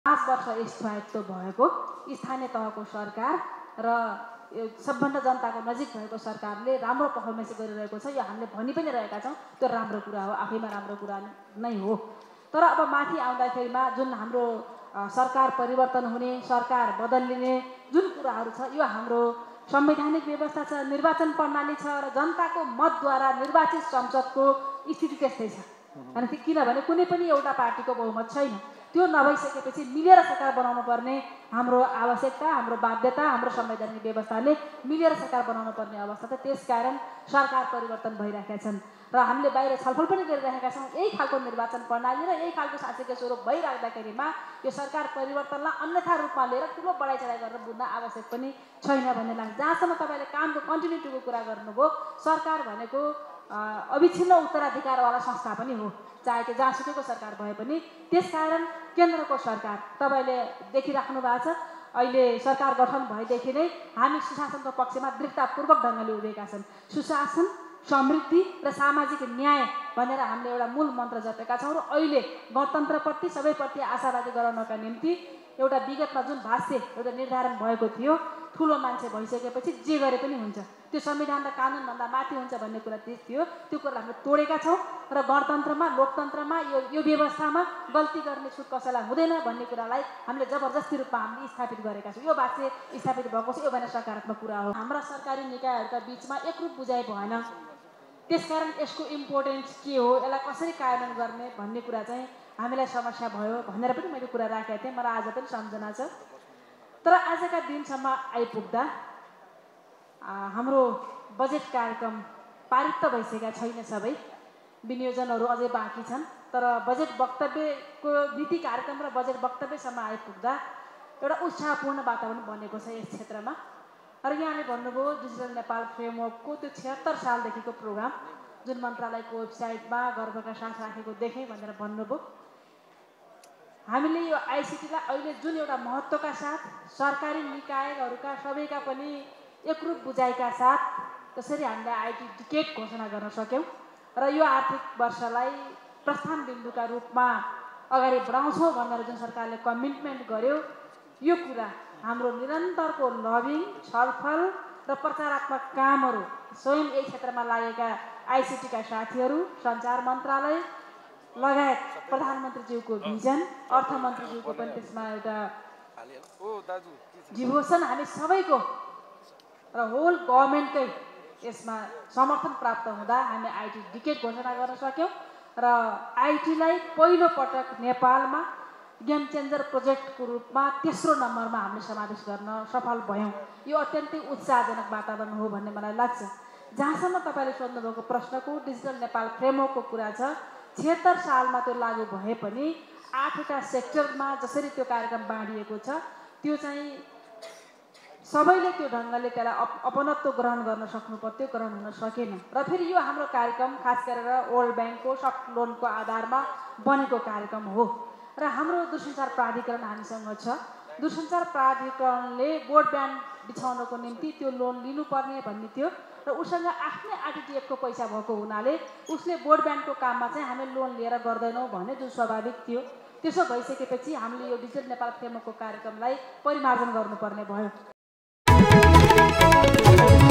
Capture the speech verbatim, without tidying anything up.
पाँच वर्ष स्थायित्व भएको स्थानीय तहको सरकार र सबभन्दा जनताको नजिक भएको सरकारले राम्रो पर्फर्मेन्स गरिरहेको छ। यो हामीले भनि पनि रहेका छौँ, त्यो राम्रो कुरा हो, आफैमा राम्रो कुरा नै हो। तर अब माथि आउँदाखेरिमा जुन हाम्रो सरकार परिवर्तन हुने, सरकार बदलिने जुन कुराहरू छ, यो हाम्रो संवैधानिक व्यवस्था छ, निर्वाचन प्रणाली छ र जनताको मतद्वारा निर्वाचित संसदको स्थिति त्यस्तै छ। अनि किनभने कुनै पनि एउटा पार्टीको बहुमत छैन। त्यो नभइसकेपछि मिलेर सरकार बनाउनु पर्ने हाम्रो आवश्यकता, हाम्रो बाध्यता, हाम्रो संवैधानिक व्यवस्थाले मिलेर सरकार बनाउनु पर्ने अवस्था छ। त्यसकारण सरकार परिवर्तन भइरहेका छन् र हामीले बाहिर छलफल पनि गरिरहेका छौँ। यही खालको निर्वाचन प्रणाली र यही खालको शासकीय स्वरूप भइराख्दाखेरिमा यो सरकार परिवर्तनलाई अन्यथा रूपमा लिएर ठुलो बढाइ चढाइ गरेर बुझ्न आवश्यक पनि छैन भन्ने लाग्छ। जहाँसम्म तपाईँले कामको कन्टिन्युटीको कुरा गर्नुभयो, सरकार भनेको अविच्छिन्न उत्तराधिकारवाला संस्था पनि हो, चाहे त्यो जहाँसुकैको सरकार भए पनि। त्यसकारण केन्द्रको सरकार तपाईँले देखिराख्नु भएको छ। अहिले सरकार गठन भएदेखि नै हामी सुशासनको पक्षमा दृढतापूर्वक ढङ्गले उभिएका छन्। सुशासन, समृद्धि र सामाजिक न्याय भनेर हामीले एउटा मूल मन्त्र जपेका छौँ र अहिले गणतन्त्रप्रति सबैप्रति आशावादी गराउनका निम्ति एउटा विगतमा जुन भाष्य एउटा निर्धारण भएको थियो, ठुलो मान्छे भइसकेपछि जे गरे पनि हुन्छ, त्यो संविधान र कानुनभन्दा माथि हुन्छ भन्ने कुरा थियो। त्यो कुरा हामीले तोडेका छौँ र गणतन्त्रमा, लोकतन्त्रमा, यो यो व्यवस्थामा गल्ती गर्ने छुट कसैलाई हुँदैन भन्ने कुरालाई हामीले जबरजस्ती रूपमा हामीले स्थापित गरेका छौँ। यो भाष्य स्थापित भएको छ, यो भने सकारात्मक कुरा हो। हाम्रा सरकारी निकायहरूका बिचमा एकरूप बुझाइ भएन। त्यसकारण यसको इम्पोर्टेन्स के हो, यसलाई कसरी कार्यान्वयन गर्ने भन्ने कुरा चाहिँ हामीलाई समस्या भयो भनेर पनि मैले कुरा राखेको थिएँ। मलाई आज पनि सम्झना छ। तर आजका दिनसम्म आइपुग्दा हाम्रो बजेट कार्यक्रम पारित त भइसकेका छैन, सबै विनियोजनहरू अझै बाँकी छन्। तर बजेट वक्तव्यको नीति कार्यक्रम र बजेट वक्तव्यसम्म आइपुग्दा एउटा उत्साहपूर्ण वातावरण बनेको छ यस क्षेत्रमा। र यहाँले भन्नुभयो डिजिटल नेपाल फ्रेमवर्कको त्यो छिहत्तर सालदेखिको प्रोग्राम जुन मन्त्रालयको वेबसाइटमा गर्वका साथ राखेको देखेँ भनेर भन्नुभयो। हामीले यो आइसिटीलाई अहिले जुन एउटा महत्त्वका साथ सरकारी निकायहरूका सबैका पनि एकरूप बुझाइका साथ त्यसरी हामीले आइटी डिकेड घोषणा गर्न सक्यौँ र यो आर्थिक वर्षलाई प्रस्थान बिन्दुका रूपमा अगाडि बढाउँछौँ भनेर जुन सरकारले कमिटमेन्ट गर्यो, यो कुरा हाम्रो निरन्तरको लबिङ, छलफल र प्रचारात्मक कामहरू स्वयं यही क्षेत्रमा लागेका आइसिटीका साथीहरू, सञ्चार मन्त्रालय लगायत प्रधानमन्त्रीज्यूको भिजन, अर्थमन्त्रीज्यूको पनि त्यसमा एउटा डिभोसन, हामी सबैको र होल गभर्मेन्टकै यसमा समर्थन प्राप्त हुँदा हामी आइटी डिकेड घोषणा गर्न सक्यौँ र आइटीलाई पहिलो पटक नेपालमा गेम चेन्जर प्रोजेक्टको रूपमा तेस्रो नम्बरमा हामीले समावेश गर्न सफल भयौँ। यो अत्यन्तै उत्साहजनक वातावरण हो भन्ने मलाई लाग्छ। जहाँसम्म तपाईँले सोध्नुभएको प्रश्नको डिजिटल नेपाल फ्रेमवर्कको कुरा छ, छिहत्तर सालमा त्यो लागू भए पनि आठवटा सेक्टरमा जसरी त्यो कार्यक्रम बाँडिएको छ, त्यो चाहिँ सबैले त्यो ढङ्गले त्यसलाई अप अपनत्व ग्रहण गर्न सक्नु पर्थ्यो, ग्रहण हुन सकेन। र फेरि यो हाम्रो कार्यक्रम खास गरेर वर्ल्ड ब्याङ्कको सफ्ट लोनको आधारमा बनेको कार्यक्रम हो र हाम्रो दूरसञ्चार प्राधिकरण हामीसँग छ। दूरसञ्चार प्राधिकरणले ब्रोडब्यान्ड बिछाउनको निम्ति त्यो लोन लिनुपर्ने भन्ने थियो र उसँग आफ्नै आरटिटिएफको पैसा भएको हुनाले उसले ब्रोडब्यान्डको काममा चाहिँ हामी लोन लिएर गर्दैनौँ भन्ने जुन स्वाभाविक थियो। त्यसो भइसकेपछि हामीले यो डिजिटल नेपाल फ्रेमवर्कको कार्यक्रमलाई परिमार्जन गर्नुपर्ने भयो।